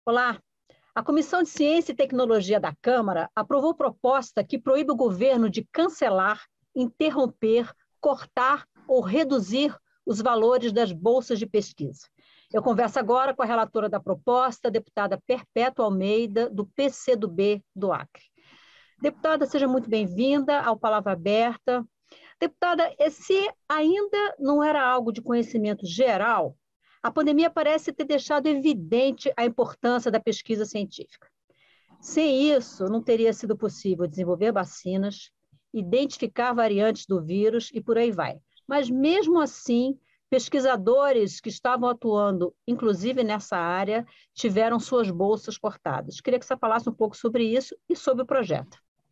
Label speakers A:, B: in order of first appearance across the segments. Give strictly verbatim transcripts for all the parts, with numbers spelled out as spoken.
A: Olá. A Comissão de Ciência e Tecnologia da Câmara aprovou proposta que proíbe o governo de cancelar, interromper, cortar ou reduzir os valores das bolsas de pesquisa. Eu converso agora com a relatora da proposta, a deputada Perpétua Almeida, do P C do B do Acre. Deputada, seja muito bem-vinda ao Palavra Aberta. Deputada, se ainda não era algo de conhecimento geral, a pandemia parece ter deixado evidente a importância da pesquisa científica. Sem isso, não teria sido possível desenvolver vacinas, identificar variantes do vírus e por aí vai. Mas, mesmo assim, pesquisadores que estavam atuando, inclusive nessa área, tiveram suas bolsas cortadas. Queria que você falasse um pouco sobre isso e sobre o projeto.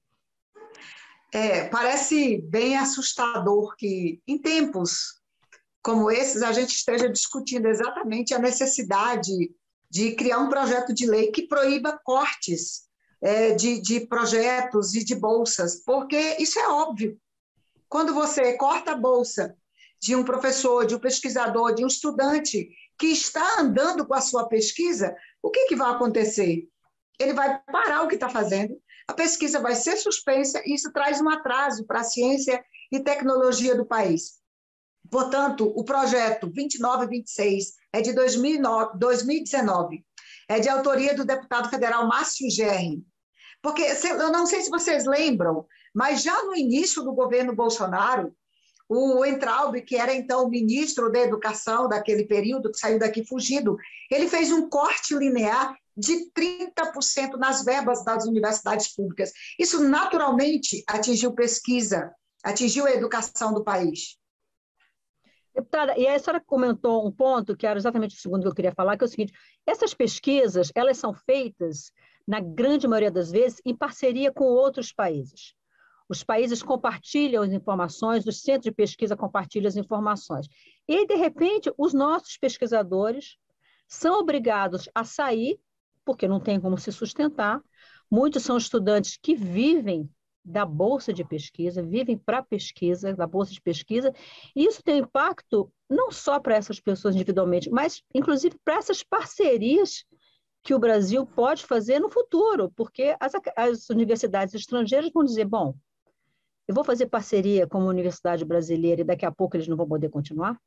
B: É, parece bem assustador que, em tempos como esses, a gente esteja discutindo exatamente a necessidade de criar um projeto de lei que proíba cortes é, de, de projetos e de bolsas, porque isso é óbvio. Quando você corta a bolsa de um professor, de um pesquisador, de um estudante que está andando com a sua pesquisa, o que, que vai acontecer? Ele vai parar o que está fazendo, a pesquisa vai ser suspensa e isso traz um atraso para a ciência e tecnologia do país. Portanto, o projeto vinte e nove vinte e seis é de dois mil e dezenove, é de autoria do deputado federal Márcio Gerri. Porque, eu não sei se vocês lembram, mas já no início do governo Bolsonaro, o Weintraub, que era então o ministro da Educação daquele período, que saiu daqui fugido, ele fez um corte linear de trinta por cento nas verbas das universidades públicas. Isso naturalmente atingiu pesquisa, atingiu a educação do país.
A: Deputada, e a senhora comentou um ponto, que era exatamente o segundo que eu queria falar, que é o seguinte: essas pesquisas, elas são feitas, na grande maioria das vezes, em parceria com outros países. Os países compartilham as informações, os centros de pesquisa compartilham as informações. E aí, de repente, os nossos pesquisadores são obrigados a sair, porque não tem como se sustentar. Muitos são estudantes que vivem da bolsa de pesquisa, vivem para a pesquisa, da bolsa de pesquisa, e isso tem impacto não só para essas pessoas individualmente, mas, inclusive, para essas parcerias que o Brasil pode fazer no futuro, porque as, as universidades estrangeiras vão dizer, bom, eu vou fazer parceria com uma universidade brasileira e daqui a pouco eles não vão poder continuar?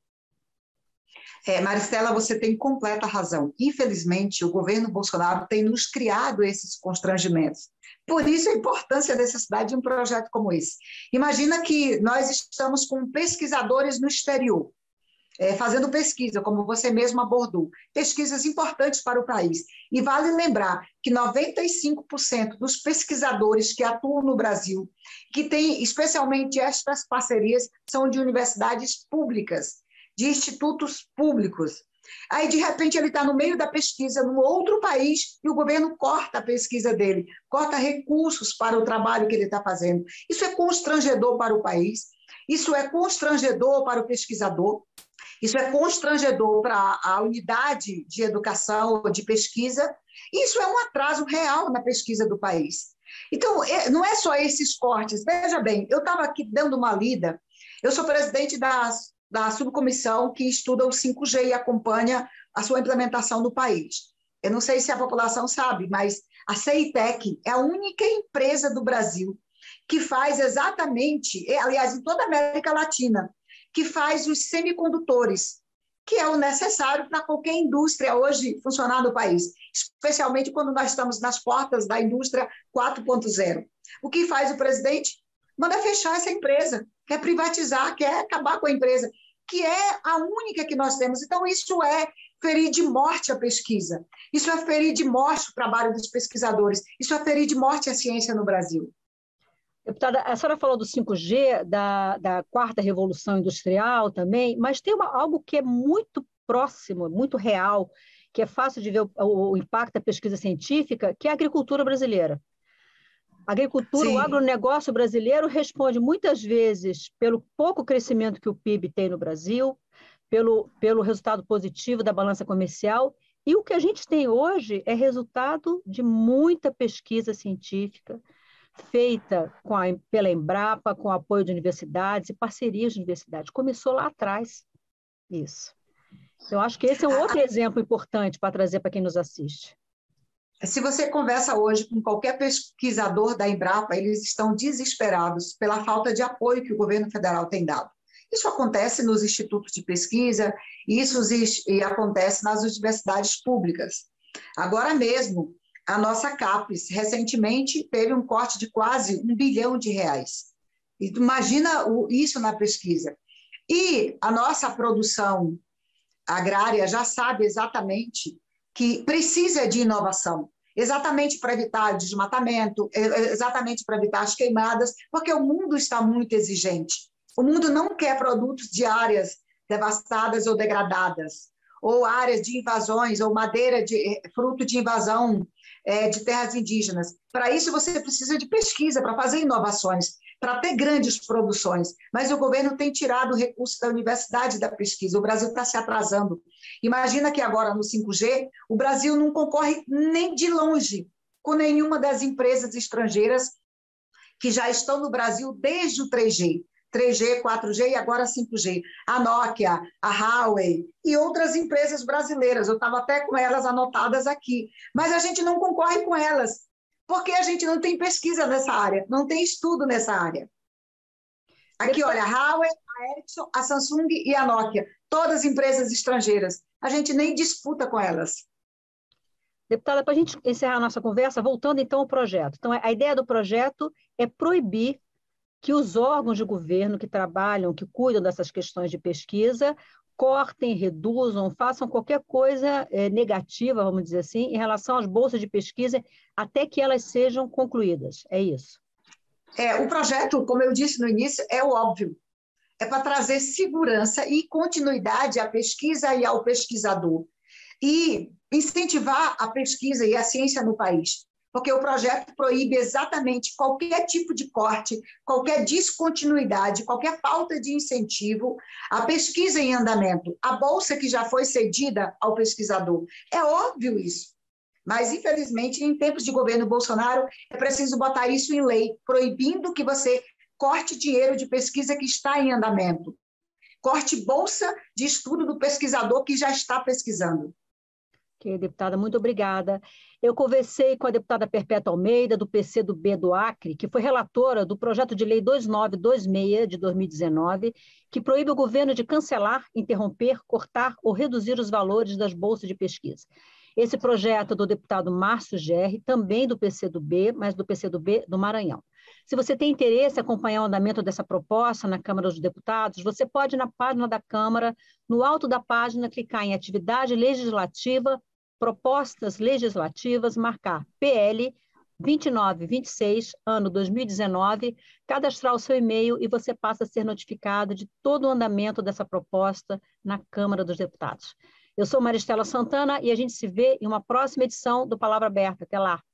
B: É, Maristela, você tem completa razão. Infelizmente, o governo Bolsonaro tem nos criado esses constrangimentos. Por isso a importância e a necessidade de um projeto como esse. Imagina que nós estamos com pesquisadores no exterior, é, fazendo pesquisa, como você mesmo abordou, pesquisas importantes para o país. E vale lembrar que noventa e cinco por cento dos pesquisadores que atuam no Brasil, que têm especialmente estas parcerias, são de universidades públicas, de institutos públicos. Aí, de repente, ele está no meio da pesquisa num outro país e o governo corta a pesquisa dele, corta recursos para o trabalho que ele está fazendo. Isso é constrangedor para o país, isso é constrangedor para o pesquisador, isso é constrangedor para a unidade de educação ou de pesquisa, isso é um atraso real na pesquisa do país. Então, não é só esses cortes. Veja bem, eu estava aqui dando uma lida, eu sou presidente das da subcomissão que estuda o cinco G e acompanha a sua implementação no país. Eu não sei se a população sabe, mas a CEITEC é a única empresa do Brasil que faz exatamente, aliás, em toda a América Latina, que faz os semicondutores, que é o necessário para qualquer indústria hoje funcionar no país, especialmente quando nós estamos nas portas da indústria quatro ponto zero. O que faz o presidente? Manda fechar essa empresa, quer privatizar, quer acabar com a empresa, que é a única que nós temos. Então, isso é ferir de morte a pesquisa, isso é ferir de morte o trabalho dos pesquisadores, isso é ferir de morte a ciência no Brasil.
A: Deputada, a senhora falou do cinco G, da, da quarta revolução industrial também, mas tem uma, algo que é muito próximo, muito real, que é fácil de ver o, o impacto da pesquisa científica, que é a agricultura brasileira. A agricultura, Sim. O agronegócio brasileiro responde muitas vezes pelo pouco crescimento que o P I B tem no Brasil, pelo, pelo resultado positivo da balança comercial, e o que a gente tem hoje é resultado de muita pesquisa científica feita com a, pela Embrapa, com apoio de universidades e parcerias de universidades. Começou lá atrás isso. Eu acho que esse é um outro exemplo importante para trazer para quem nos assiste.
B: Se você conversa hoje com qualquer pesquisador da Embrapa, eles estão desesperados pela falta de apoio que o governo federal tem dado. Isso acontece nos institutos de pesquisa, isso acontece nas universidades públicas. Agora mesmo, a nossa CAPES, recentemente, teve um corte de quase um bilhão de reais. Imagina isso na pesquisa. E a nossa produção agrária já sabe exatamente que precisa de inovação, exatamente para evitar o desmatamento, exatamente para evitar as queimadas, porque o mundo está muito exigente. O mundo não quer produtos de áreas devastadas ou degradadas, ou áreas de invasões, ou madeira de fruto de invasão é, de terras indígenas. Para isso, você precisa de pesquisa, para fazer inovações, para ter grandes produções. Mas o governo tem tirado o recurso da universidade da pesquisa. O Brasil está se atrasando. Imagina que agora, no cinco G, o Brasil não concorre nem de longe com nenhuma das empresas estrangeiras que já estão no Brasil desde o três G. três G, quatro G e agora cinco G. A Nokia, a Huawei e outras empresas brasileiras. Eu estava até com elas anotadas aqui. Mas a gente não concorre com elas, porque a gente não tem pesquisa nessa área, não tem estudo nessa área. Aqui, olha, a Huawei, a Ericsson, a Samsung e a Nokia, todas empresas estrangeiras. A gente nem disputa com elas.
A: Deputada, para a gente encerrar a nossa conversa, voltando então ao projeto. Então, a ideia do projeto é proibir que os órgãos de governo que trabalham, que cuidam dessas questões de pesquisa, cortem, reduzam, façam qualquer coisa é, negativa, vamos dizer assim, em relação às bolsas de pesquisa, até que elas sejam concluídas. É isso?
B: É, o projeto, como eu disse no início, é o óbvio. É para trazer segurança e continuidade à pesquisa e ao pesquisador. E incentivar a pesquisa e a ciência no país. Porque o projeto proíbe exatamente qualquer tipo de corte, qualquer descontinuidade, qualquer falta de incentivo à pesquisa em andamento, a bolsa que já foi cedida ao pesquisador. É óbvio isso. Mas, infelizmente, em tempos de governo Bolsonaro, é preciso botar isso em lei, proibindo que você corte dinheiro de pesquisa que está em andamento. Corte bolsa de estudo do pesquisador que já está pesquisando.
A: Ok, deputada, muito obrigada. Eu conversei com a deputada Perpétua Almeida, do P C do B do Acre, que foi relatora do projeto de lei dois mil novecentos e vinte e seis, de dois mil e dezenove, que proíbe o governo de cancelar, interromper, cortar ou reduzir os valores das bolsas de pesquisa. Esse projeto é do deputado Márcio Gerri, também do P C do B, mas do P C do B do Maranhão. Se você tem interesse em acompanhar o andamento dessa proposta na Câmara dos Deputados, você pode, na página da Câmara, no alto da página, clicar em Atividade Legislativa, Propostas Legislativas, marcar P L vinte e nove vinte e seis, ano dois mil e dezenove, cadastrar o seu e-mail e você passa a ser notificado de todo o andamento dessa proposta na Câmara dos Deputados. Eu sou Maristela Santana e a gente se vê em uma próxima edição do Palavra Aberta. Até lá!